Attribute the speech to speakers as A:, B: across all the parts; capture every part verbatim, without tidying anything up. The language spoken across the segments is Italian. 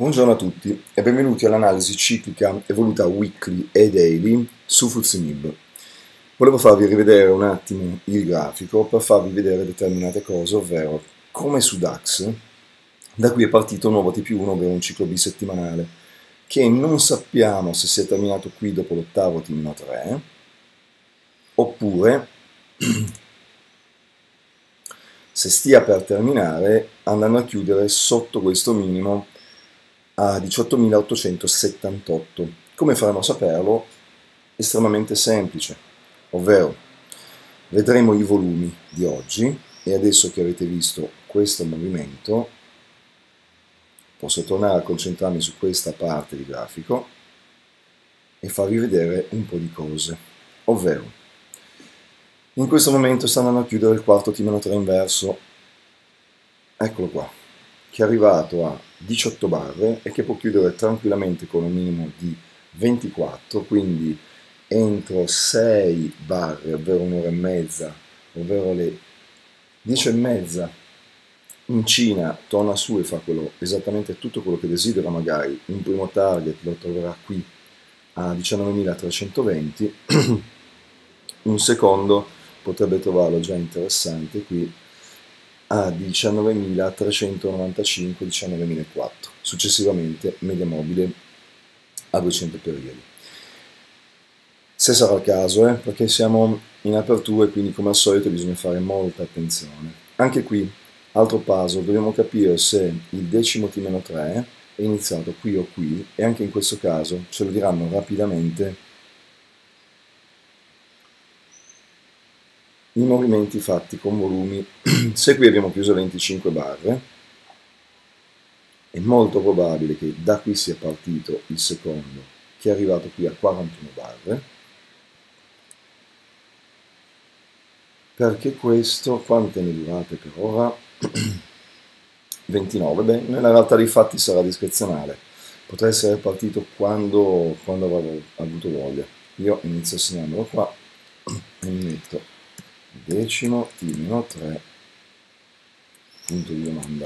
A: Buongiorno a tutti e benvenuti all'analisi ciclica evoluta weekly e daily su Fuzimib. Volevo farvi rivedere un attimo il grafico per farvi vedere determinate cose, ovvero come su DAX, da qui è partito un nuovo T più uno, ovvero un ciclo bisettimanale, che non sappiamo se sia terminato qui dopo l'ottavo T meno tre, oppure se stia per terminare andando a chiudere sotto questo minimo a diciottomilaottocentosettantotto. Come faremo a saperlo? Estremamente semplice, ovvero vedremo i volumi di oggi e adesso che avete visto questo movimento posso tornare a concentrarmi su questa parte di grafico e farvi vedere un po' di cose, ovvero in questo momento sta andando a chiudere il quarto T meno tre inverso, eccolo qua, che è arrivato a diciotto barre e che può chiudere tranquillamente con un minimo di ventiquattro, quindi entro sei barre, ovvero un'ora e mezza, ovvero le dieci e mezza, in Cina torna su e fa quello, esattamente tutto quello che desidera. Magari un primo target lo troverà qui a diciannovemilatrecentoventi, un secondo potrebbe trovarlo già interessante qui a diciannovemilatrecentonovantacinque, diciannovemilaquattro, successivamente media mobile a duecento periodi. Se sarà il caso, eh, perché siamo in apertura e quindi come al solito bisogna fare molta attenzione. Anche qui, altro puzzle, dobbiamo capire se il decimo T meno tre è iniziato qui o qui, e anche in questo caso ce lo diranno rapidamente i movimenti fatti con volumi. Se qui abbiamo chiuso venticinque barre, è molto probabile che da qui sia partito il secondo, che è arrivato qui a quarantuno barre, perché questo, quante ne durate per ora? ventinove, beh, nella realtà dei fatti sarà discrezionale, potrà essere partito quando, quando avrò avuto voglia. Io inizio a segnarmelo qua e mi metto decimo T meno tre, punto di domanda.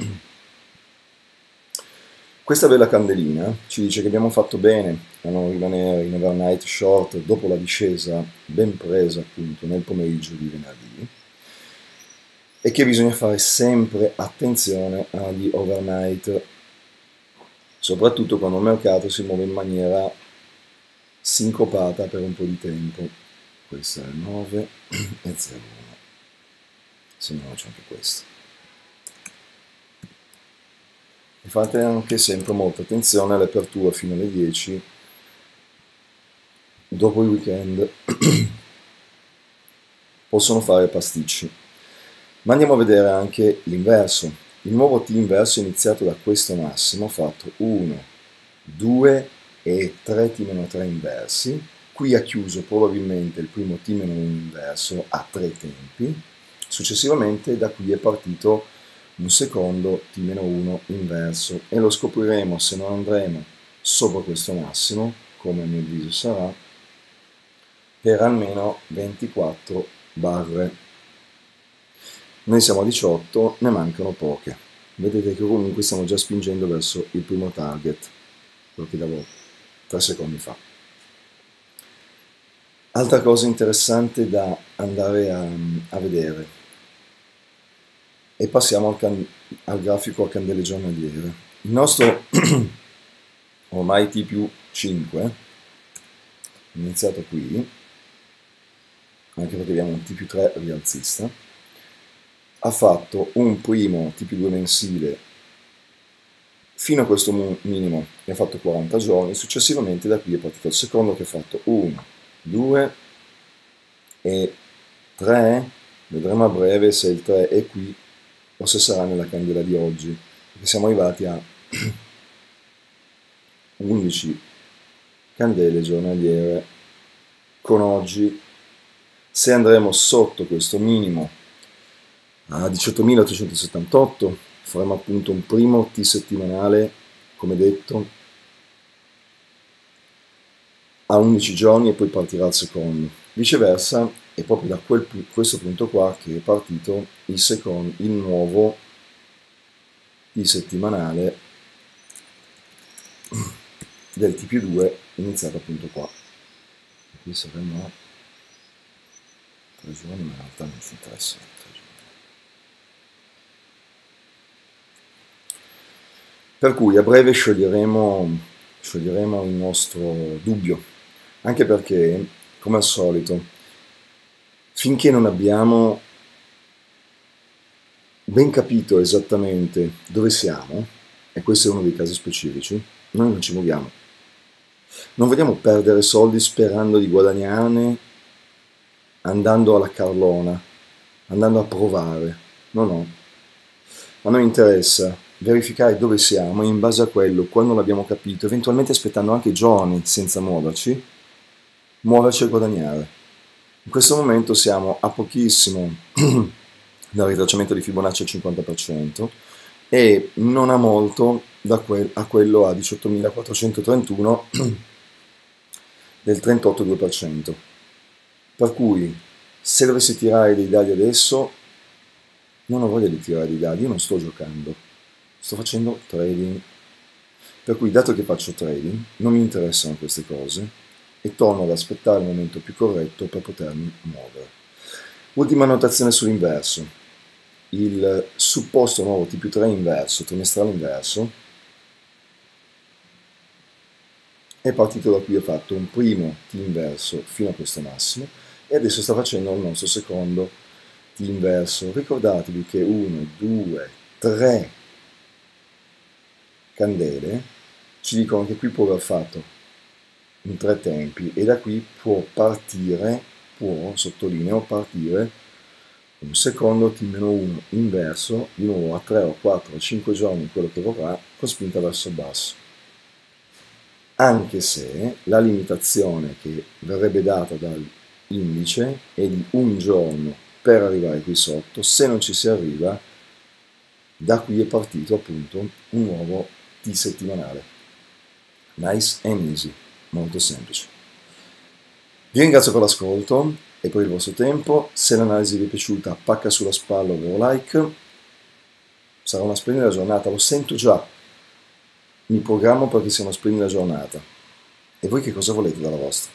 A: Questa bella candelina ci dice che abbiamo fatto bene a non rimanere in overnight short dopo la discesa ben presa appunto nel pomeriggio di venerdì, e che bisogna fare sempre attenzione agli overnight, soprattutto quando il mercato si muove in maniera sincopata per un po' di tempo. Questo è il nove e zero uno, segniamoci anche questo. E fate anche sempre molta attenzione all'apertura fino alle dieci dopo il weekend, possono fare pasticci. Ma andiamo a vedere anche l'inverso. Il nuovo T inverso è iniziato da questo massimo, ha fatto uno, due e tre T meno tre inversi. Qui ha chiuso probabilmente il primo T meno uno inverso a tre tempi. Successivamente da qui è partito un secondo T meno uno inverso e lo scopriremo se non andremo sopra questo massimo, come a mio avviso sarà, per almeno ventiquattro barre. Noi siamo a diciotto, ne mancano poche. Vedete che comunque stiamo già spingendo verso il primo target, quello che davo tre secondi fa. Altra cosa interessante da andare a, a vedere, e passiamo al, can, al grafico a candele giornaliere. Il nostro ormai T più cinque, iniziato qui, anche perché abbiamo un T più tre rialzista, ha fatto un primo T più due mensile fino a questo minimo e ha fatto quaranta giorni. Successivamente da qui è partito il secondo che ha fatto uno, due e tre. Vedremo a breve se il tre è qui o se sarà nella candela di oggi, perché siamo arrivati a undici candele giornaliere con oggi. Se andremo sotto questo minimo a diciottomilaottocentosettantotto faremo appunto un primo T settimanale, come detto, a undici giorni e poi partirà il secondo. Viceversa è proprio da quel, questo punto qua che è partito il, secondo, il nuovo T settimanale del T più due iniziata appunto qua. Qui saremo tre giorni, ma in realtà non ci interessa. Per cui a breve scioglieremo, scioglieremo il nostro dubbio, anche perché, come al solito, finché non abbiamo ben capito esattamente dove siamo, e questo è uno dei casi specifici, noi non ci muoviamo. Non vogliamo perdere soldi sperando di guadagnarne andando alla carlona, andando a provare. No, no. A noi interessa verificare dove siamo e in base a quello, quando l'abbiamo capito, eventualmente aspettando anche giorni senza muoverci, muoverci e guadagnare. In questo momento siamo a pochissimo dal ritracciamento di Fibonacci al cinquanta per cento e non a molto da que a quello a diciottomilaquattrocentotrentuno del trentotto virgola due per cento. Per cui, se dovessi tirare dei dadi adesso, non ho voglia di tirare dei dadi, io non sto giocando, sto facendo trading. Per cui, dato che faccio trading, non mi interessano queste cose e torno ad aspettare il momento più corretto per potermi muovere. Ultima notazione sull'inverso. Il supposto nuovo T più tre inverso, trimestrale inverso, è partito da qui, ho fatto un primo T inverso fino a questo massimo e adesso sta facendo il nostro secondo T inverso. Ricordatevi che uno, due, tre candele ci dicono che qui può aver fatto in tre tempi e da qui può partire, può, sottolineo, partire un secondo T meno uno inverso, di nuovo a tre o quattro o cinque giorni, quello che vorrà, con spinta verso il basso. Anche se la limitazione che verrebbe data dall'indice è di un giorno per arrivare qui sotto, se non ci si arriva, da qui è partito appunto un nuovo T settimanale. Nice and easy, molto semplice. Vi ringrazio per l'ascolto e per il vostro tempo. Se l'analisi vi è piaciuta, pacca sulla spalla o like. Sarà una splendida giornata, lo sento già. Mi programmo perché sia una splendida giornata. E voi che cosa volete dalla vostra?